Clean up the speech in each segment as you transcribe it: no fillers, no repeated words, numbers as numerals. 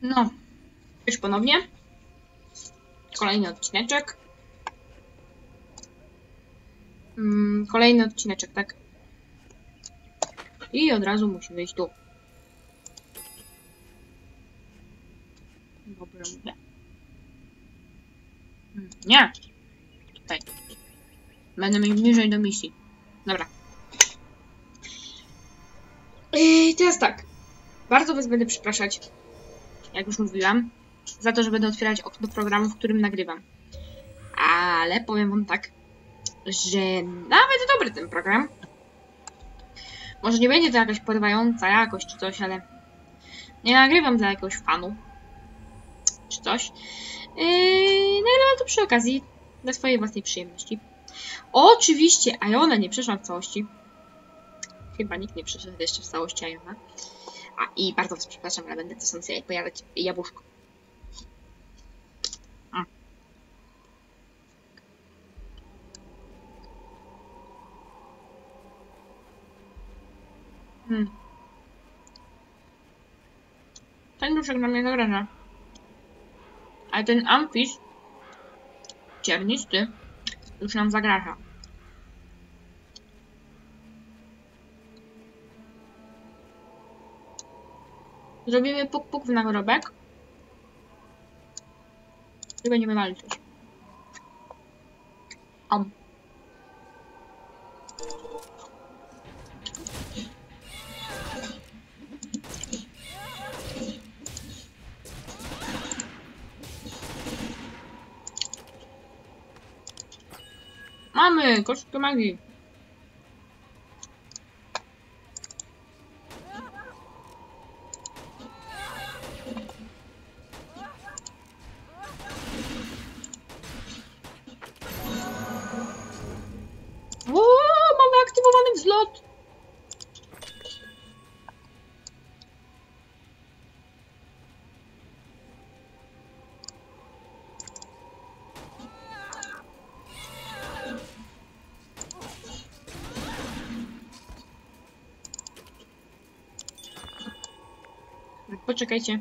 No, już ponownie. Kolejny odcineczek. Kolejny odcineczek, tak? I od razu musi wyjść tu. Dobrze mówię. Nie. Tutaj. Będę mieć bliżej do misji. Dobra. I teraz tak. Bardzo was będę przepraszać, jak już mówiłam, za to, że będę otwierać okno programu, w którym nagrywam. Ale powiem wam tak, że nawet dobry ten program. Może nie będzie to jakaś porywająca jakość czy coś, ale nie nagrywam dla jakiegoś fanu czy coś. Nagrywam to przy okazji dla swojej własnej przyjemności. Oczywiście Iona nie przeszłam w całości. Chyba nikt nie przeszedł jeszcze w całości Iona. I bardzo was przepraszam, ale będę czasem sobie pojawiać jabłuszko. Ten duszek na mnie zagraża. Ale ten Amfis ciernisty już nam zagraża. Zrobimy puk-puk w nagrobek. I będziemy walczyć. Mamy kostkę magii. Mamy aktywowany wzlot. Poczekajcie.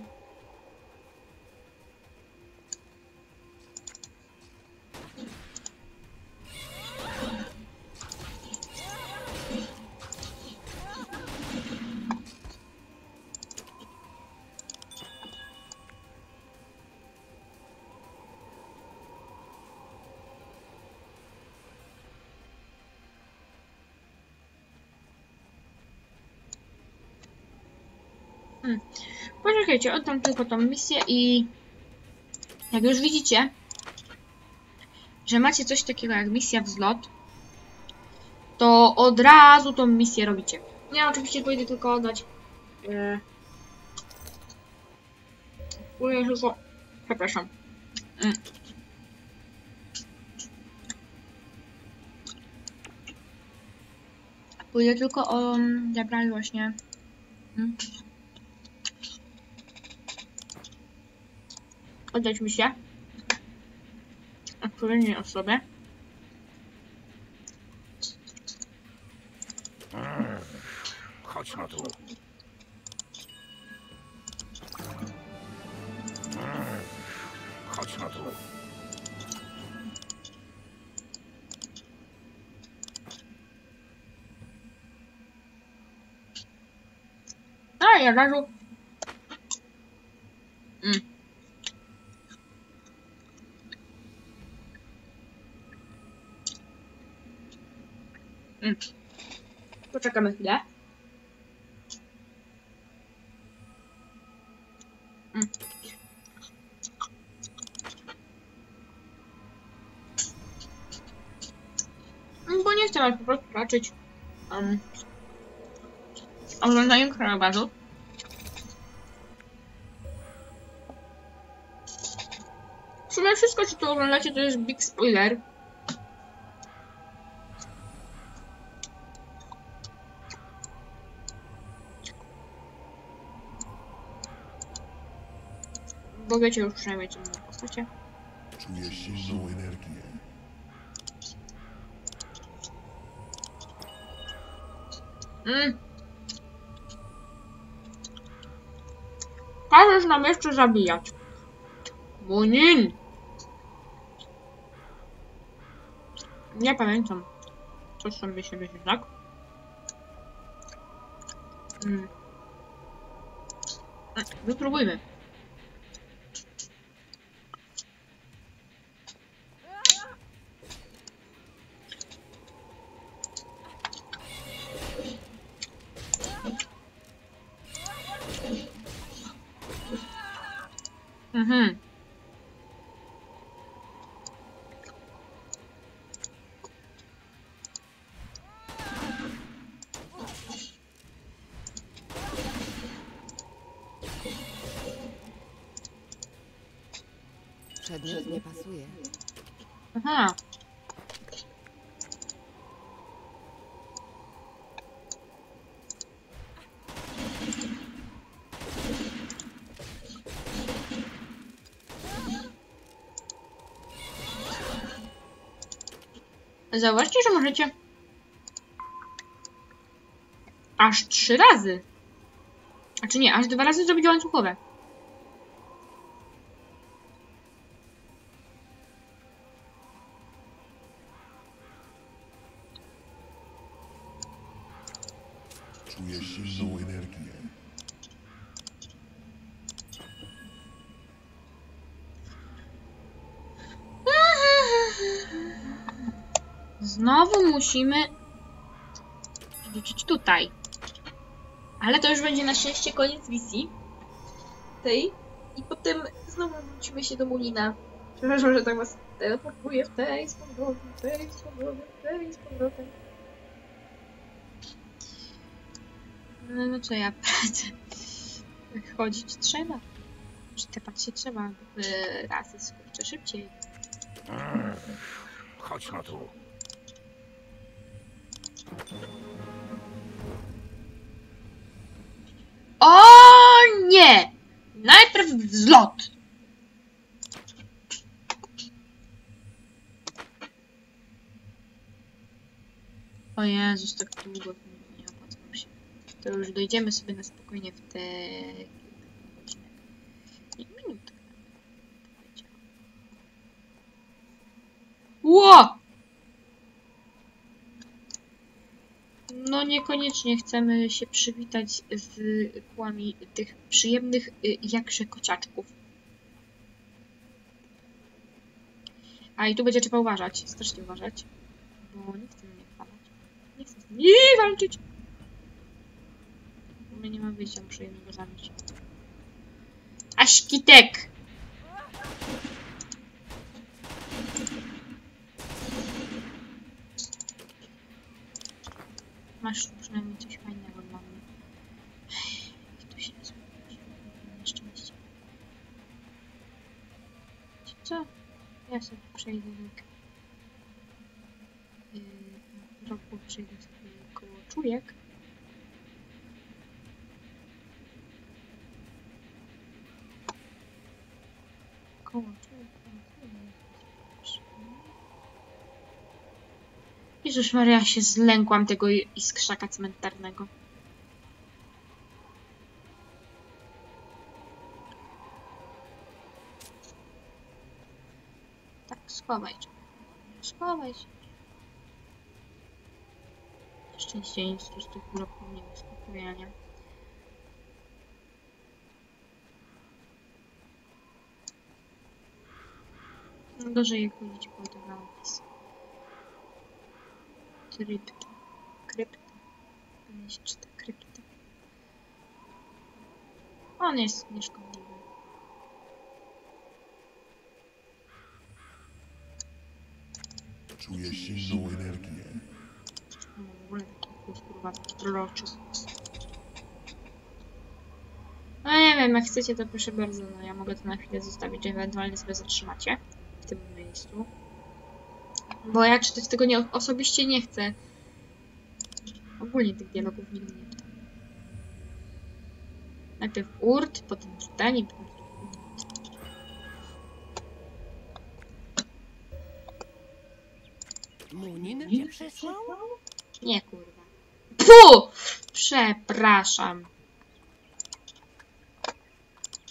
Poczekajcie, oddam tylko tą misję i jak już widzicie, że macie coś takiego jak misja wzlot, to od razu tą misję robicie. Ja oczywiście pójdę tylko oddać. Pójdę tylko. Przepraszam. Pójdę tylko o zabrali właśnie. Oddać misję odpowiedniej osobie. Chodź no tu. Chodź no tu. I od razu. Poczekamy chwilę. Bo nie chcę was po prostu raczyć oglądaniem krajobrazu. W sumie wszystko, co tu oglądacie, to jest big spoiler. Bo wiecie już przynajmniej, co mnie postacie. Czuję silną energię. Każesz nam jeszcze zabijać. Munin! Nie pamiętam. Coś sobie się myśli, tak? Wypróbujmy. Przedmiot nie pasuje. Aha. Zauważcie, że możecie aż 3 razy. A czy nie, aż 2 razy zrobić łańcuchowe. Czuję silną energię. Znowu musimy rzucić tutaj. Ale to już będzie na szczęście koniec misji tej. I potem znowu wrócimy się do Mulina. Przepraszam, że tak was teleportuję w tej z powrotem, w tej z powrotem, w tej z powrotem. No co ja pracę? Chodzić trzeba. Sztepać się trzeba. Razy skurczę szybciej. Chodź na tu. O nie! Najpierw wzlot! O Jezus, tak długo nie opłacam się. To już dojdziemy sobie na spokojnie w te godzinę. Minutę. Ło! No niekoniecznie chcemy się przywitać z kłami tych przyjemnych jakże kociaczków. A i tu będzie trzeba uważać, strasznie uważać, bo nie chcę mnie chwalać. Nie chcę z nimi walczyć. U mnie nie ma wyjścia, muszę jednego zabić. Aśkitek! Masz przynajmniej coś fajnego dla mnie. Jak to się nazywa? Nieszczęście. Co? Ja sobie przejdę tak. Roku przejdę sobie koło czujek. Koło czujek. Jezus Maria, się zlękłam tego iskrzaka cmentarnego. Tak, schowaj się. Schowaj się. Na szczęście nic tu z tych bloków nie wyskakuje, nie? No gorzej jak chodzić po ten opis. Krypta. Krypta. Pewnie się czyta krypta. On jest nieszkodliwy. Czuję silną energię. No w ogóle taki kurwa proroczy. No nie wiem, jak chcecie to proszę bardzo, no ja mogę to na chwilę zostawić, że ewentualnie sobie zatrzymacie w tym miejscu. Bo ja czytać tego osobiście nie chcę. Ogólnie tych dialogów nigdy nie czytam. Najpierw urt, potem czytanie, potem... Munin cię przysłał? Nie, kurwa. Puh! Przepraszam.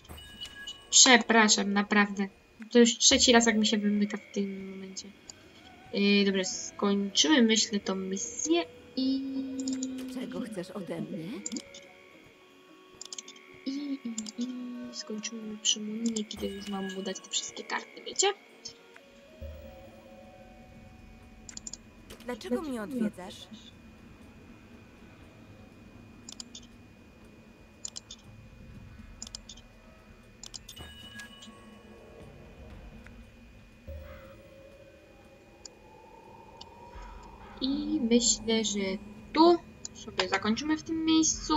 Przepraszam, naprawdę. To już trzeci raz, jak mi się wymyka w tym momencie. Dobra, skończymy, myślę, tą misję i... Czego chcesz ode mnie? I skończymy przy Muninie, kiedy już mam mu dać te wszystkie karty, wiecie? Dlaczego mnie odwiedzasz? I myślę, że tu sobie zakończymy w tym miejscu.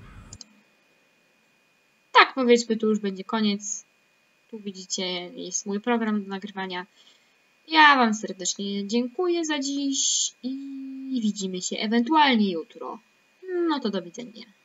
Tak, powiedzmy, tu już będzie koniec. Tu widzicie, jest mój program do nagrywania. Ja Wam serdecznie dziękuję za dziś i widzimy się ewentualnie jutro. No to do widzenia.